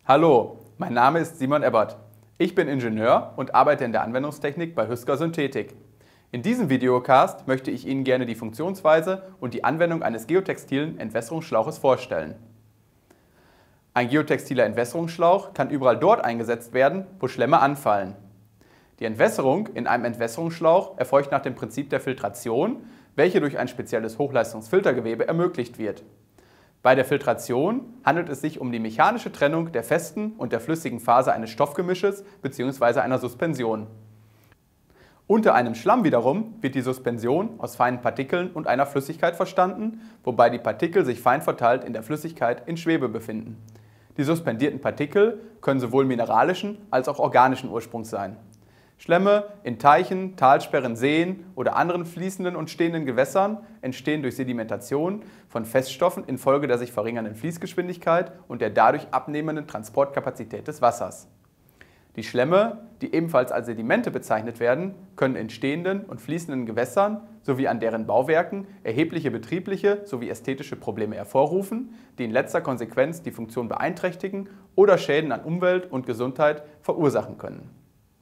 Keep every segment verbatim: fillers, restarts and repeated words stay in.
Hallo, mein Name ist Simon Ebbert. Ich bin Ingenieur und arbeite in der Anwendungstechnik bei Hüsker Synthetik. In diesem Videocast möchte ich Ihnen gerne die Funktionsweise und die Anwendung eines geotextilen Entwässerungsschlauches vorstellen. Ein geotextiler Entwässerungsschlauch kann überall dort eingesetzt werden, wo Schlemme anfallen. Die Entwässerung in einem Entwässerungsschlauch erfolgt nach dem Prinzip der Filtration, welche durch ein spezielles Hochleistungsfiltergewebe ermöglicht wird. Bei der Filtration handelt es sich um die mechanische Trennung der festen und der flüssigen Phase eines Stoffgemisches bzw. einer Suspension. Unter einem Schlamm wiederum wird die Suspension aus feinen Partikeln und einer Flüssigkeit verstanden, wobei die Partikel sich fein verteilt in der Flüssigkeit in Schwebe befinden. Die suspendierten Partikel können sowohl mineralischen als auch organischen Ursprungs sein. Schlemme in Teichen, Talsperren, Seen oder anderen fließenden und stehenden Gewässern entstehen durch Sedimentation von Feststoffen infolge der sich verringernden Fließgeschwindigkeit und der dadurch abnehmenden Transportkapazität des Wassers. Die Schlemme, die ebenfalls als Sedimente bezeichnet werden, können in stehenden und fließenden Gewässern sowie an deren Bauwerken erhebliche betriebliche sowie ästhetische Probleme hervorrufen, die in letzter Konsequenz die Funktion beeinträchtigen oder Schäden an Umwelt und Gesundheit verursachen können.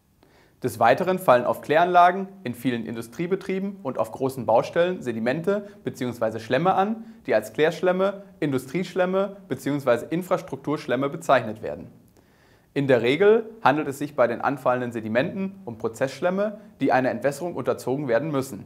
Des Weiteren fallen auf Kläranlagen, in vielen Industriebetrieben und auf großen Baustellen Sedimente bzw. Schlemme an, die als Klärschlemme, Industrieschlemme bzw. Infrastrukturschlemme bezeichnet werden. In der Regel handelt es sich bei den anfallenden Sedimenten um Prozessschlemme, die einer Entwässerung unterzogen werden müssen.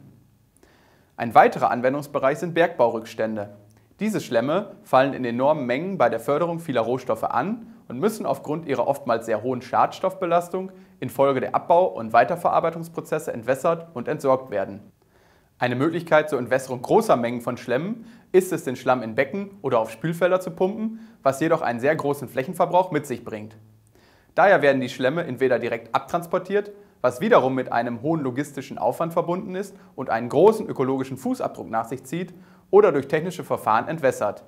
Ein weiterer Anwendungsbereich sind Bergbaurückstände. Diese Schlemme fallen in enormen Mengen bei der Förderung vieler Rohstoffe an und müssen aufgrund ihrer oftmals sehr hohen Schadstoffbelastung infolge der Abbau- und Weiterverarbeitungsprozesse entwässert und entsorgt werden. Eine Möglichkeit zur Entwässerung großer Mengen von Schlemmen ist es, den Schlamm in Becken oder auf Spülfelder zu pumpen, was jedoch einen sehr großen Flächenverbrauch mit sich bringt. Daher werden die Schlemme entweder direkt abtransportiert, was wiederum mit einem hohen logistischen Aufwand verbunden ist und einen großen ökologischen Fußabdruck nach sich zieht, oder durch technische Verfahren entwässert.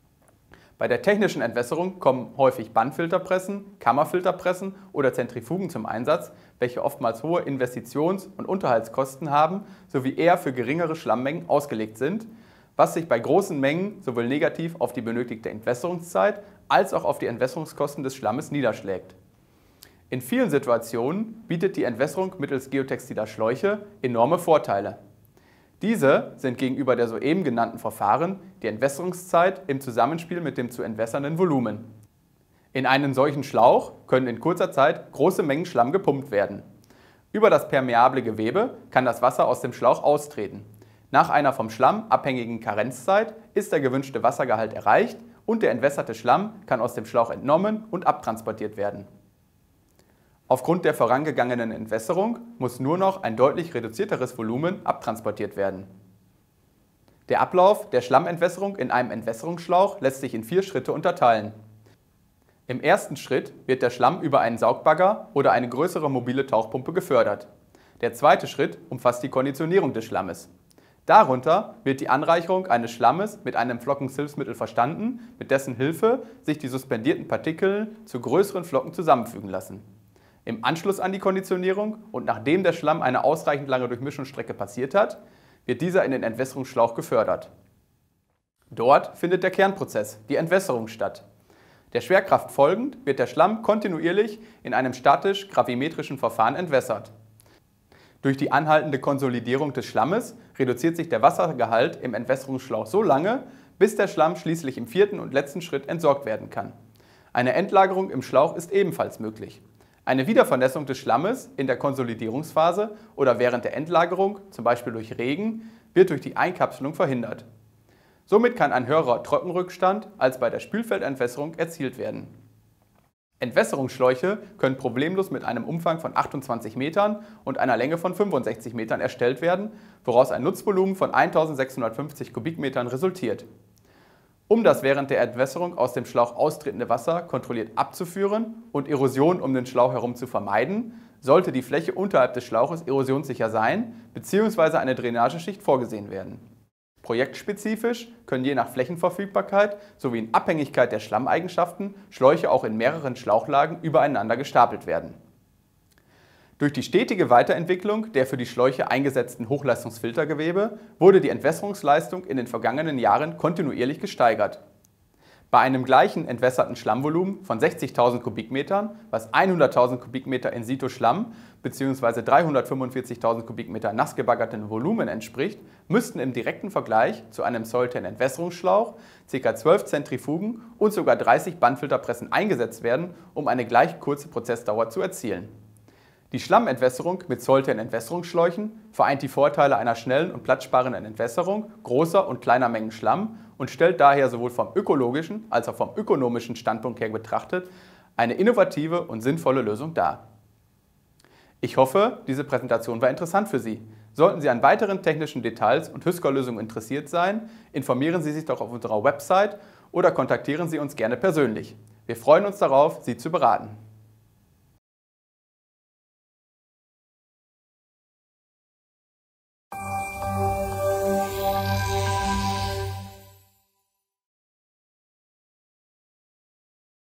Bei der technischen Entwässerung kommen häufig Bandfilterpressen, Kammerfilterpressen oder Zentrifugen zum Einsatz, welche oftmals hohe Investitions- und Unterhaltskosten haben sowie eher für geringere Schlammmengen ausgelegt sind, was sich bei großen Mengen sowohl negativ auf die benötigte Entwässerungszeit als auch auf die Entwässerungskosten des Schlammes niederschlägt. In vielen Situationen bietet die Entwässerung mittels geotextiler Schläuche enorme Vorteile. Diese sind gegenüber der soeben genannten Verfahren die Entwässerungszeit im Zusammenspiel mit dem zu entwässernden Volumen. In einen solchen Schlauch können in kurzer Zeit große Mengen Schlamm gepumpt werden. Über das permeable Gewebe kann das Wasser aus dem Schlauch austreten. Nach einer vom Schlamm abhängigen Karenzzeit ist der gewünschte Wassergehalt erreicht und der entwässerte Schlamm kann aus dem Schlauch entnommen und abtransportiert werden. Aufgrund der vorangegangenen Entwässerung muss nur noch ein deutlich reduzierteres Volumen abtransportiert werden. Der Ablauf der Schlammentwässerung in einem Entwässerungsschlauch lässt sich in vier Schritte unterteilen. Im ersten Schritt wird der Schlamm über einen Saugbagger oder eine größere mobile Tauchpumpe gefördert. Der zweite Schritt umfasst die Konditionierung des Schlammes. Darunter wird die Anreicherung eines Schlammes mit einem Flocken-Hilfsmittel verstanden, mit dessen Hilfe sich die suspendierten Partikel zu größeren Flocken zusammenfügen lassen. Im Anschluss an die Konditionierung und nachdem der Schlamm eine ausreichend lange Durchmischungsstrecke passiert hat, wird dieser in den Entwässerungsschlauch gefördert. Dort findet der Kernprozess, die Entwässerung, statt. Der Schwerkraft folgend wird der Schlamm kontinuierlich in einem statisch-gravimetrischen Verfahren entwässert. Durch die anhaltende Konsolidierung des Schlammes reduziert sich der Wassergehalt im Entwässerungsschlauch so lange, bis der Schlamm schließlich im vierten und letzten Schritt entsorgt werden kann. Eine Endlagerung im Schlauch ist ebenfalls möglich. Eine Wiedervernässung des Schlammes in der Konsolidierungsphase oder während der Endlagerung, zum Beispiel durch Regen, wird durch die Einkapselung verhindert. Somit kann ein höherer Trockenrückstand als bei der Spülfeldentwässerung erzielt werden. Entwässerungsschläuche können problemlos mit einem Umfang von achtundzwanzig Metern und einer Länge von fünfundsechzig Metern erstellt werden, woraus ein Nutzvolumen von eintausendsechshundertfünfzig Kubikmetern resultiert. Um das während der Entwässerung aus dem Schlauch austretende Wasser kontrolliert abzuführen und Erosion um den Schlauch herum zu vermeiden, sollte die Fläche unterhalb des Schlauches erosionssicher sein bzw. eine Drainageschicht vorgesehen werden. Projektspezifisch können je nach Flächenverfügbarkeit sowie in Abhängigkeit der Schlammeigenschaften Schläuche auch in mehreren Schlauchlagen übereinander gestapelt werden. Durch die stetige Weiterentwicklung der für die Schläuche eingesetzten Hochleistungsfiltergewebe wurde die Entwässerungsleistung in den vergangenen Jahren kontinuierlich gesteigert. Bei einem gleichen entwässerten Schlammvolumen von sechzigtausend Kubikmetern, was hunderttausend Kubikmeter In-situ-Schlamm bzw. dreihundertfünfundvierzigtausend Kubikmeter nass gebaggertem Volumen entspricht, müssten im direkten Vergleich zu einem Soiltan-Entwässerungsschlauch ca. zwölf Zentrifugen und sogar dreißig Bandfilterpressen eingesetzt werden, um eine gleich kurze Prozessdauer zu erzielen. Die Schlammentwässerung mit Soiltan-Entwässerungsschläuchen vereint die Vorteile einer schnellen und platzsparenden Entwässerung großer und kleiner Mengen Schlamm und stellt daher sowohl vom ökologischen als auch vom ökonomischen Standpunkt her betrachtet eine innovative und sinnvolle Lösung dar. Ich hoffe, diese Präsentation war interessant für Sie. Sollten Sie an weiteren technischen Details und Hüsker-Lösungen interessiert sein, informieren Sie sich doch auf unserer Website oder kontaktieren Sie uns gerne persönlich. Wir freuen uns darauf, Sie zu beraten.